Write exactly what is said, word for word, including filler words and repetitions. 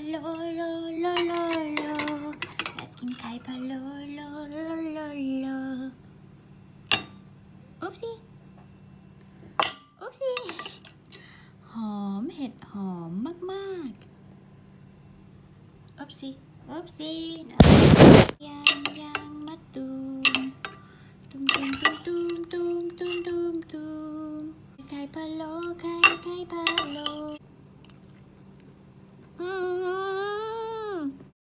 ะโล้โลโลโลโลอยากกินไข่พะโล้โลโลโลโลอุ๊บสิอุ๊บสิหอมเห็ดหอมมากๆอุ๊บสิอุ๊บสิยางยางมะตูมตุ้มตุ้มตุ้มตุ้มตุ้มตุ้มตุ้มตุ้มไข่พะโล้ไข่ไข่พะโล้